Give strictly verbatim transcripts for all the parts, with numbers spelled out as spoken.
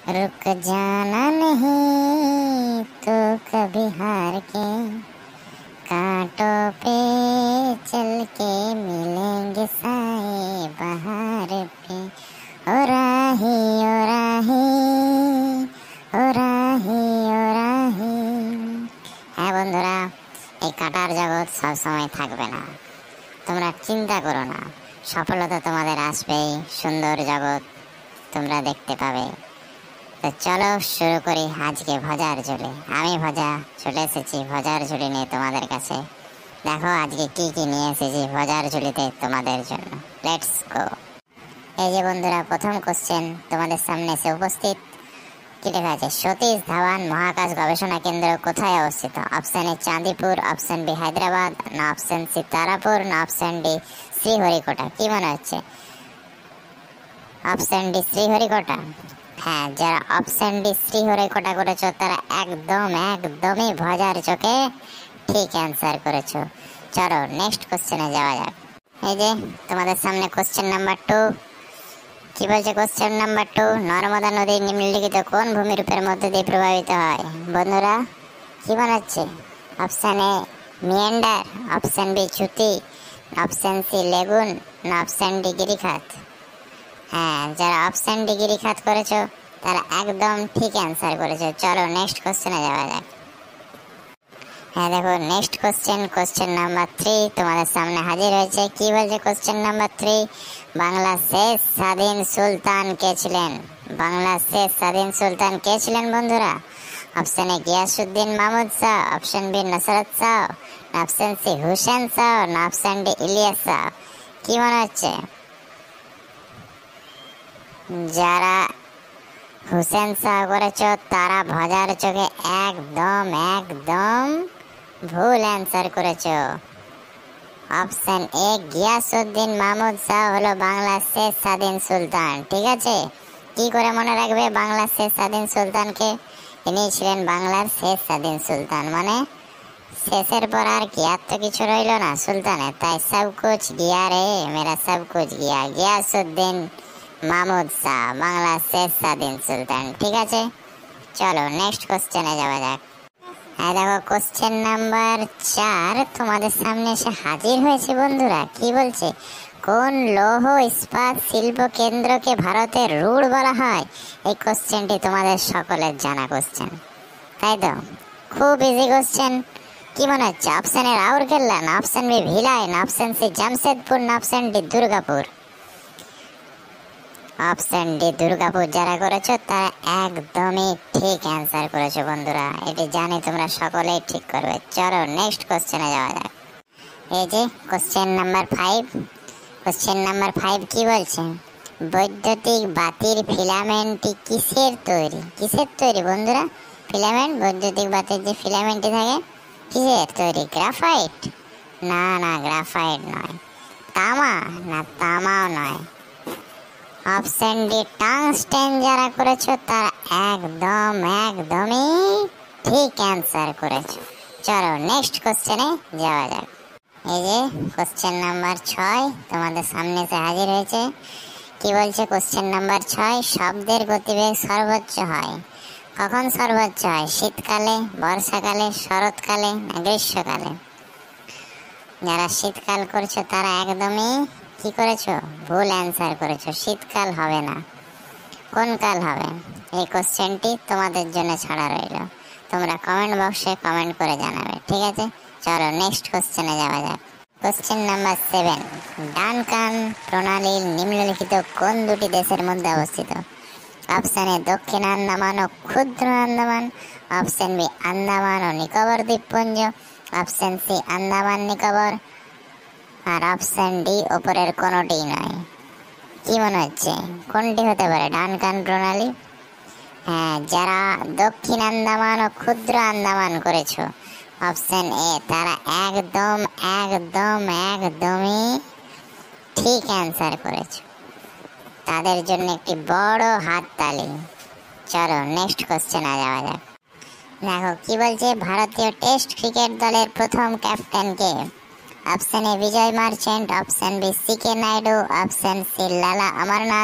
रुक जाना नहीं तो कभी हार के, कांटों पे चल के मिलेंगे साए बहार पे। ओ राही ओ राही ओ राही ओ राही। হ্যাঁ বন্ধুরা, এই কাটার জগৎ সব সময় থাকবে না, তোমরা চিন্তা করো না, সফলতা তোমাদের আসবেই, সুন্দর জগৎ তোমরা দেখতে পাবে। তো চলো শুরু করি আজকে ভজার ঝুলি। আমি ভজা চলে এসেছি ভজার ঝুলি নিয়ে তোমাদের কাছে। দেখো আজকে কি কি নিয়ে এসেছি ভজার ঝুলিতে তোমাদের জন্য। Let's go. এই যে বন্ধুরা, প্রথম কোশ্চেন তোমাদের সামনে এসে উপস্থিত। কি লেখা আছে? সতীশ ধাওয়ান মহাকাশ গবেষণা কেন্দ্র কোথায় অবস্থিত? Option A Chandipur, option B Hyderabad, না অপশন সি তারাপুর, না অপশন ডি শ্রীহরিকোটা। কি মনে হচ্ছে? Option D Sriharikota. হ্যাঁ, যারা অপশন ডি শ্রীহরিকোটা করেছো তারা একদম একদমই ভজার চোখে ঠিক অ্যান্সার করেছো। চলো নেক্সট কোশ্চেনে যাওয়া যাক। এই যে তোমাদের সামনে কোশ্চেন নাম্বার টু। কি বলছে কোশ্চেন নাম্বার টু? নর্মদা নদী নিম্নলিখিত কোন ভূমিরূপের মধ্যে দিয়ে প্রভাবিত হয়? বন্ধুরা কি মনে হচ্ছে? Option A meander, option B ছুতি, অপশন সি লেগুন, না অপশন ডি গিরিখাত। হ্যাঁ, যারা অপশন ডি গিরিখাত করেছো তারা একদম ঠিক অ্যান্সার করেছো। চলো নেক্সট কোশ্চেনে যাওয়া যাক। হ্যাঁ দেখো, next question, question number three তোমাদের সামনে হাজির হয়েছে। কি বলছে কোশ্চেন নাম্বার থ্রি? বাংলার শেষ স্বাধীন সুলতান কে ছিলেন? বাংলার শেষ স্বাধীন সুলতান কে ছিলেন বন্ধুরা? Option A Ghiyasuddin Mahmud Shah, option B Nusrat Shah, option C Hussain Shah, না অপশন ডি ইলিয়াস শাহ। কি মনে হচ্ছে? যারা হুসেন শাহ করেছো তারা ভজার চোখে একদম একদম ভুল অ্যান্সার করেছো। অপশন এ গিয়াসউদ্দিন মাহমুদ শাহ হলো বাংলার শেষ স্বাধীন সুলতান। ঠিক আছে, কি করে মনে রাখবে বাংলার শেষ স্বাধীন সুলতানকে? ইনি ছিলেন বাংলার শেষ স্বাধীন সুলতান, মানে শেষের পর আর কি, আর তো কিছু রইল না সুলতানের, তাই সব কুছ গিয়া রে মেরা সব কুছ গিয়া। গিয়াসউদ্দিন মাহমুদ শাহ বাংলার শেষ স্বাধীন সুলতান। ঠিক আছে, চলো নেক্সট কোশ্চেনে যাওয়া যাক। হ্যাঁ দেখো, কোশ্চেন নাম্বার চার তোমাদের সামনে এসে হাজির হয়েছে বন্ধুরা। কি বলছে? কোন লৌহ ইস্পাত শিল্প কেন্দ্রকে ভারতের রুড় বলা হয়? এই কোশ্চেনটি তোমাদের সকলের জানা কোশ্চেন, তাই তো? খুব ইজি কোশ্চেন। কি মনে হচ্ছে? অপশন এ রাউরকেল্লা, না অপশন বি ভিলাই, না অপশন সি জামশেদপুর, না option D Durgapur. Option D Durgapur যারা করেছো তারা একদমই ঠিক অ্যান্সার করেছো বন্ধুরা। এটি জানি তোমরা সকলেই ঠিক করবে। চলো নেক্সট কোশ্চেনে যাওয়া যাক। এই যে question number five. Question number five কি বলছে? বৈদ্যুতিক বাতির ফিলামেন্টটি কিসের তৈরি? কিসের তৈরি বন্ধুরা? ফিলামেন্ট, বৈদ্যুতিক বাতির যে ফিলামেন্টটি থাকে কিসের তৈরি? গ্রাফাইট? না না, গ্রাফাইট নয়। তামা? না, তামাও নয়। অপশন ডি টাংস্টেন যারা করেছো তারা একদম একদমই ঠিক অ্যান্সার করেছো। চলো নেক্সট কোশ্চেনে যাওয়া যাক। এই যে কোশ্চেন নাম্বার ছয় তোমাদের সামনে এসে হাজির হয়েছে। কি বলছে কোশ্চেন নাম্বার ছয়? শব্দের গতিবেগ সর্বোচ্চ হয় কখন? সর্বোচ্চ হয় শীতকালে, বর্ষাকালে, শরৎকালে, না গ্রীষ্মকালে? যারা শীতকাল করছো তারা একদমই কি করেছো? ভুল অ্যান্সার করেছো। শীতকাল হবে না। কোন কাল হবে? এই কোশ্চেনটি তোমাদের জন্য ছাড়া রইল, তোমরা কমেন্ট বক্সে কমেন্ট করে জানাবে। ঠিক আছে, চলো নেক্সট কোশ্চেনে যাওয়া যাক। Question number seven. ডানকান প্রণালীর নিম্নলিখিত কোন দুটি দেশের মধ্যে অবস্থিত? অপশন এ দক্ষিণ আন্দামান ও ক্ষুদ্র আন্দামান, অপশন বি আন্দামান ও নিকোবর দ্বীপপুঞ্জ, অপশন সি আন্দামান নিকোবর, আর অপশন ডি উপরের কোনোটি নয়। কি মনে হচ্ছে কোনটি হতে পারে ডানকান প্রণালী? হ্যাঁ, যারা দক্ষিণ আন্দামান ও ক্ষুদ্র আন্দামান করেছো অপশন এ তারা একদম একদম একদমই ঠিক অ্যান্সার করেছো। তাদের জন্য একটি বড় হাততালি। চলো নেক্সট কোশ্চেনে যাওয়া যাক। দেখো কি বলছে? ভারতীয় টেস্ট ক্রিকেট দলের প্রথম ক্যাপ্টেন কে? Option A Vijay Merchant, option B C K Naidu, option C Lala Amarnath,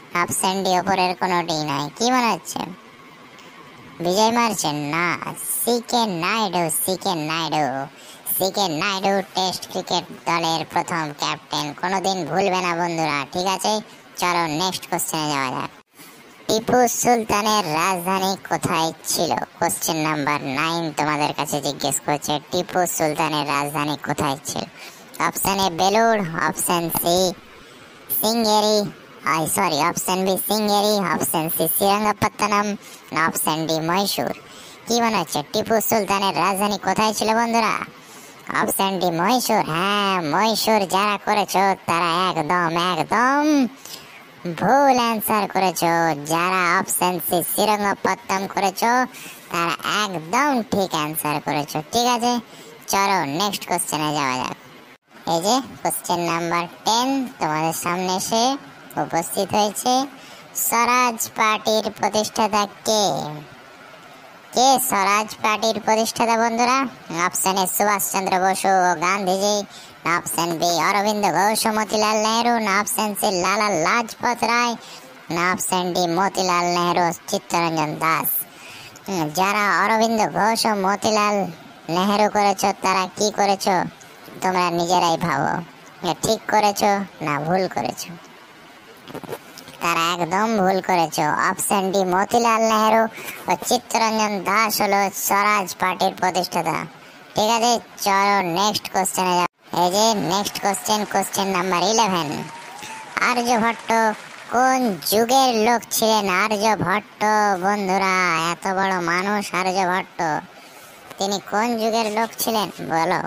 option D ওপরের কোনোটি নয়। কি মনে হচ্ছে? বিজয় মার্চেন? না, সিকে নাইডু। সিকে নাইডু সিকে নাইডু টেস্ট ক্রিকেট দলের প্রথম ক্যাপ্টেন। কোনোদিন ভুলবে না বন্ধুরা, ঠিক আছে? চলো নেক্সট কোশ্চেনে যাওয়া যাক। টিপু সুলতানের রাজধানী কোথায় ছিল? কোশ্চেন নাম্বার নাইন তোমাদের কাছে জিজ্ঞেস করছে, টিপু সুলতানের রাজধানী কোথায় ছিল? Option A Belur, option C Sringeri, I sorry option B Sringeri, option C Srirangapatnam, option D Mysore. কি মনে হচ্ছে টিপু সুলতানের রাজধানী কোথায় ছিল বন্ধুরা? Option D Mysore. হ্যাঁ, মহীশূর যারা করেছো তারা একদম একদম ভুল অ্যান্সার করেছো। যারা অপশন সি শ্রীরঙ্গপত্তনম করেছো তারা একদম ঠিক অ্যান্সার করেছো, ঠিক আছে? চলো নেক্সট কোশ্চেনে যাওয়া যাক। এই যে কোশ্চেন নাম্বার টেন তোমাদের সামনে এসে উপস্থিত হয়েছে। স্বরাজ পার্টির প্রতিষ্ঠাতা কে? কে স্বরাজ পার্টির প্রতিষ্ঠাতা বন্ধুরা? অপশন এ সুভাষচন্দ্র বসু ও গান্ধীজি, অপশন বি অরবিন্দ ঘোষ ও Motilal Nehru, option C Lala Lajpat Rai, option D Motilal Nehru Chittaranjan Das. যারা অরবিন্দ ঘোষ ও মতিলাল নেহরু করেছো তারা কি করেছো তোমরা নিজেরাই ভাবো, ঠিক করেছো না ভুল করেছো? তারা একদম ভুল করেছো। অপশন ডি মতিলাল নেহরু ও চিত্তরঞ্জন দাস হলো স্বরাজ পার্টির প্রতিষ্ঠাতা, ঠিক আছে? চলো নেক্সট কোশ্চেনে যাও। এই যে next question, question number eleven. Aryabhata কোন যুগের লোক ছিলেন? আর্যভট্ট বন্ধুরা, এত বড় মানুষ আর্যভট্ট, তিনি কোন যুগের লোক ছিলেন বলো?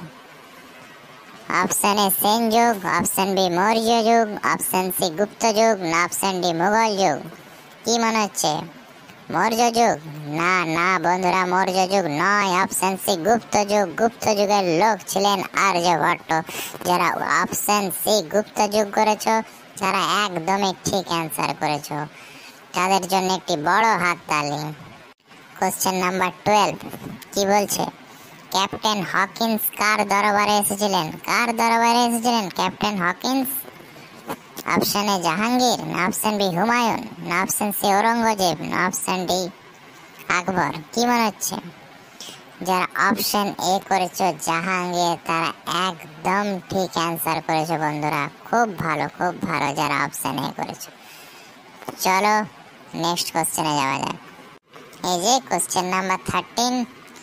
অপশন এ সেন যুগ, অপশন বি মৌর্য যুগ, অপশন সি গুপ্ত যুগ, অপশন ডি মুঘল যুগ। কি মনে হচ্ছে? মৌর্য যুগ? না না বন্ধুরা, মৌর্য যুগ নয়, অপশন সি গুপ্ত যুগ। গুপ্ত যুগের লোক ছিলেন আর্যভট্ট। যারা অপশন সি গুপ্ত যুগ করেছো তারা একদমই ঠিক অ্যান্সার করেছো, তাদের জন্য একটি বড় হাততালি। কোশ্চেন নাম্বার টুয়েলভ কি বলছে? ক্যাপ্টেন হকিন্স কার দরবারে এসেছিলেন? কার দরবারে এসেছিলেন captain Hawkins? Option A Jahangir, option B Humayun, option C Aurangzeb, option D Akbar. কি মনে হচ্ছে? যারা অপশন এ করেছো জাহাঙ্গীর তারা একদম ঠিক অ্যান্সার করেছো বন্ধুরা, খুব ভালো খুব ভালো যারা অপশন এ করেছো। চলো নেক্সট কোশ্চেনে যাওয়া যাক। এই যে কোশ্চেন নাম্বার থার্টিন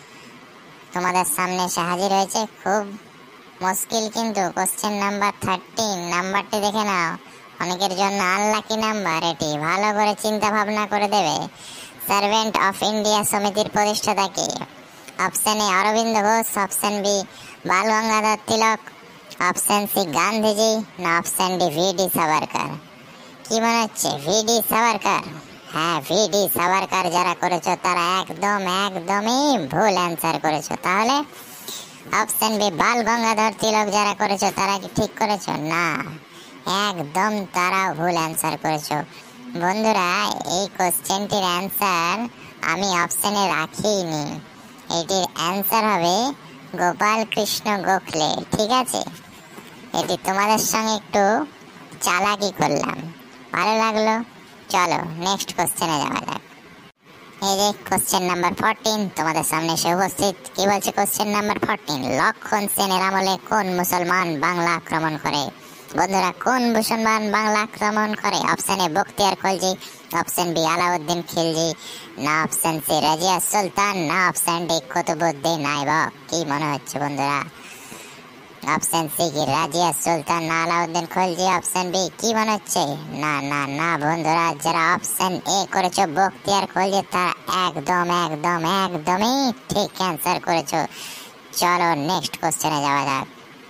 তোমাদের সামনে এসে হাজির হয়েছে। খুব মুশকিল কিন্তু কোশ্চেন নাম্বার থার্টিন, নাম্বারটি দেখে নাও, অনেকের জন্য আনলাকি নাম্বার। এটি ভালো করে চিন্তা ভাবনা করে দেবে। সার্ভেন্ট অফ ইন্ডিয়া সমিতির প্রতিষ্ঠাতা কে? Option A Aurobindo Ghosh, option B Bal Gangadhar Tilak, option C Gandhiji, না অপশন ডি ভি ডি সাভারকর। কি মনে হচ্ছে? ভি ডি সাভারকর। হ্যাঁ, ভি ডি সাভারকর যারা করেছো তারা একদম একদমই ভুল অ্যান্সার করেছো। তাহলে অপশন বি বাল গঙ্গাধর তিলক যারা করেছো তারা কি ঠিক করেছো? না, একদম তারা ভুল অ্যান্সার করেছো। বন্ধুরা, এই কোশ্চেনটির অ্যান্সার আমি অপশনে রাখিনি, এটির অ্যান্সার হবে গোপাল কৃষ্ণ গোখলে, ঠিক আছে? এটি তোমাদের সঙ্গে একটু চালাকি করলাম, ভালো লাগলো? চলো নেক্সট কোশ্চেনে যাওয়া যাক। এই যে কোশ্চেন নাম্বার ফোরটিন তোমাদের সামনে এসে উপস্থিত। কি বলছে কোশ্চেন নাম্বার ফোরটিন? লক্ষণ সেনের আমলে কোন মুসলমান বাংলা আক্রমণ করে? বন্ধুরা, কোন মুসলমান বাংলা আক্রমণ করে? Option A Bakhtiyar Khalji, option B Alauddin Khilji, না অপশন সি রাজিয়া সুলতান, না অপশন ডি কুতুবউদ্দিন আইবক। কি মনে হচ্ছে বন্ধুরা? অপশন সি কি রাজিয়া সুলতান, না আলাউদ্দিন খলজি, অপশন বি কি মনে হচ্ছে? না না না বন্ধুরা, যারা অপশন এ করেছো বখতিয়ার খলজি তারা একদম একদম একদমই ঠিক অ্যান্সার করেছো। চলো নেক্সট কোশ্চেনে যাওয়া যাক।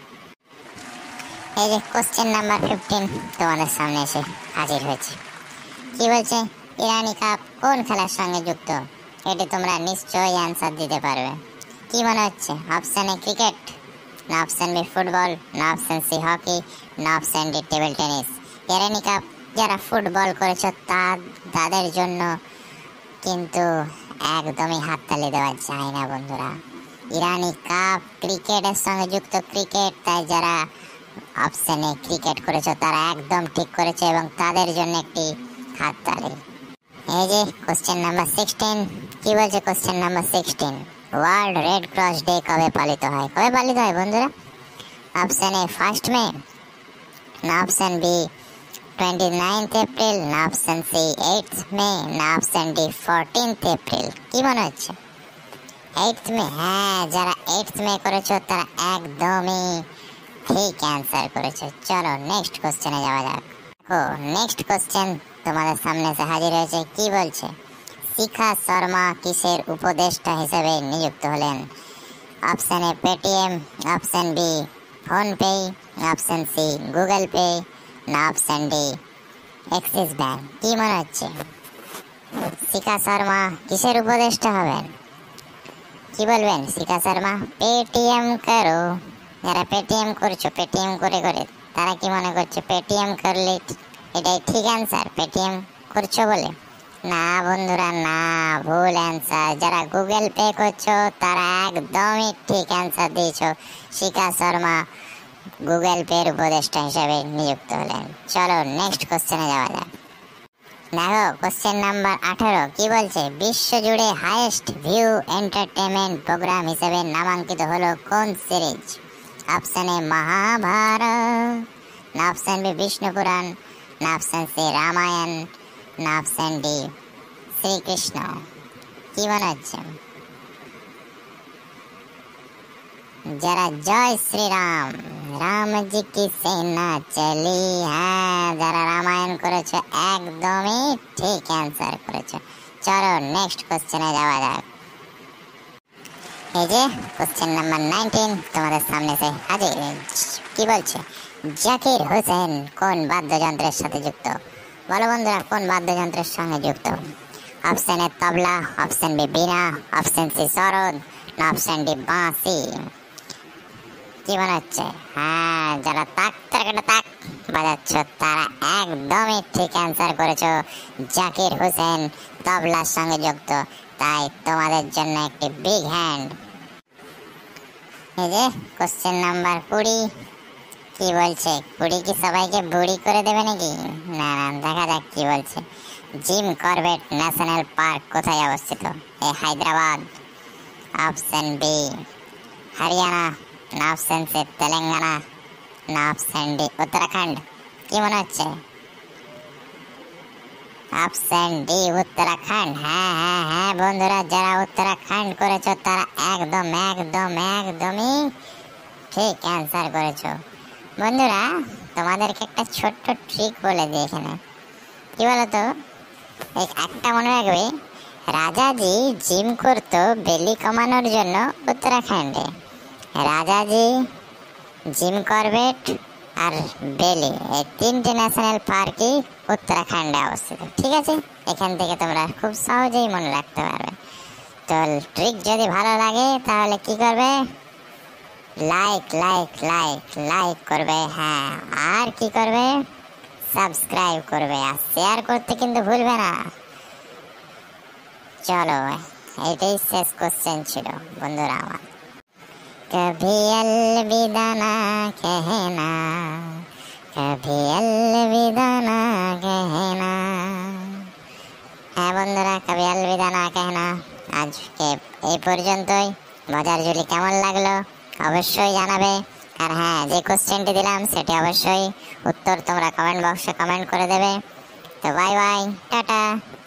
এই যে কোশ্চেন নাম্বার ফিফটিন তোমাদের সামনে এসে হাজির হয়েছে। কি বলছে? ইরানি কাপ কোন খেলার সঙ্গে যুক্ত? এটি তোমরা নিশ্চয়ই অ্যান্সার দিতে পারবে। কি মনে হচ্ছে? অপশন এ ক্রিকেট, না অপশন বি ফুটবল, না অপশন সি হকি, না option D table tennis. Irani cup যারা ফুটবল করেছো তা তাদের জন্য কিন্তু একদমই হাততালি দেওয়া যায় না বন্ধুরা। ইরানি কাপ ক্রিকেটের সঙ্গে যুক্ত, ক্রিকেট, তাই যারা অপশনে ক্রিকেট করেছো তারা একদম ঠিক করেছে এবং তাদের জন্য একটি হাততালি। এই যে কোশ্চেন নাম্বার সিক্সটিন, কি বলছে question number sixteen, world red cross day কবে পালিত হয়? কবে পালিত হয় বন্ধুরা? অপশন এ ফার্স্ট মে, না option B twenty ninth April, না অপশন সি এইট মে, না অপশন ডি ফোরটিন্থ এপ্রিল। কি মনে হচ্ছে? Eight May. হ্যাঁ, যারা এইট মে করেছো তারা একদমই ঠিক অ্যান্সার করেছো। চলো নেক্সট কোশ্চেনে যাওয়া যাক। ও নেক্সট কোশ্চেন তোমাদের সামনে এসে হাজির হয়েছে। কি বলছে? শিখা শর্মা কিসের উপদেষ্টা হিসেবে নিযুক্ত হলেন? Option A Paytm, option B PhonePe, option C Google Pay, না অপশন ডি এক্সিস ব্যাংক। কি মনে হচ্ছে? শিখা শর্মা কিসের উপদেষ্টা হবেন? কি বলবেন? শিখা শর্মা পেটিএম করো। যারা পেটিএম করছো, পেটিএম করে করে তারা কি মনে করছে পেটিএম করলে এটাই ঠিক অ্যান্সার? পেটিএম করছো বলে? না বন্ধুরা, না, ভুল অ্যান্সার। যারা গুগল পে করছো তারা একদমই ঠিক অ্যান্সার দিয়েছো। শিখা শর্মা গুগল পের উপদেষ্টা হিসেবে নিযুক্ত হলেন। চলো নেক্সট কোশ্চেনে যাওয়া যাক। দেখো কোশ্চেন নাম্বার আঠারো, কি বলছে? বিশ্ব জুড়ে হাইয়েস্ট ভিউ এন্টারটেনমেন্ট প্রোগ্রাম হিসেবে নামাঙ্কিত হলো কোন সিরিজ? অপশন এ মহাভারত, না অপশন বি বিষ্ণু পুরাণ, না অপশন সি রামায়ণ, না অপশন ডি শ্রীকৃষ্ণ। কি মনে হচ্ছে? যারা জয় শ্রীরাম, রাম জি কি সেনা চলি, হ্যাঁ যারা রামায়ণ করেছে একদমই ঠিক অ্যান্সার করেছে। চলো নেক্সট কোশ্চেনে যাওয়া যাক। এই যে কোশ্চেন নাম্বার নাইনটিন তোমাদের সামনে সে হাজির। কি বলছে? জাকির হোসেন কোন বাদ্যযন্ত্রের সাথে যুক্ত? বলো বন্ধুরা, কোন বাদ্যযন্ত্রের সঙ্গে যুক্ত? Option A tabla, option B veena, option C sarod, না অপশন ডি বাঁশি। কি মনে হচ্ছে? হ্যাঁ, যারা তাক তাক তাক বাজাচ্ছ তারা একদমই ঠিক অ্যান্সার করেছো। জাকির হোসেন তবলার সঙ্গে যুক্ত, তাই তোমাদের জন্য একটি বিগ হ্যান্ড। এই যে কোশ্চেন নাম্বার কুড়ি, কি বলছে? কুড়ি কি সবাইকে বুড়ি করে দেবে নাকি? না না, দেখা যাক কি বলছে। জিম করবেট ন্যাশনাল পার্ক কোথায় অবস্থিত? A Hyderabad, option B Haryana, না অপশন সি তেলেঙ্গানা, না অপশন ডি উত্তরাখণ্ড। কি মনে হচ্ছে? Option D Uttarakhand. হ্যাঁ হ্যাঁ হ্যাঁ বন্ধুরা, যারা উত্তরাখণ্ড করেছো তারা একদম একদম একদমই ঠিক অ্যান্সার করেছো। বন্ধুরা তোমাদেরকে একটা ছোট্ট ট্রিক বলে দিই এখানে। কি বলতো, একটা মনে রাখবে, রাজাজি জিম করতো বেলি কমানোর জন্য উত্তরাখণ্ডে। রাজাজি, জিম করবেট আর বেলি, এই তিনটে ন্যাশনাল পার্কই উত্তরাখণ্ডে অবস্থিত। ঠিক আছে, এখান থেকে তোমরা খুব সহজেই মনে রাখতে পারবে। তো ট্রিক যদি ভালো লাগে তাহলে কি করবে? লাইক লাইক লাইক লাইক করবে। হ্যাঁ, আর কি করবে? সাবস্ক্রাইব করবে আর শেয়ার করতে কিন্তু ভুলবে না। চলো, এটাই শেষ কোশ্চেন ছিল বন্ধুরা আমার। कभी अलविदा ना कहना, कभी अलविदा ना कहना। হ্যাঁ বন্ধুরা, কবি अलविदा না कहना আজকে এই পর্যন্তই। মজার ঝুলি কেমন লাগলো অবশ্যই জানাবে। আর হ্যাঁ, যে কোশ্চেনটি দিলাম সেটি অবশ্যই উত্তর তোমরা কমেন্ট বক্সে কমেন্ট করে দেবে। তো বাই বাই, টাটা।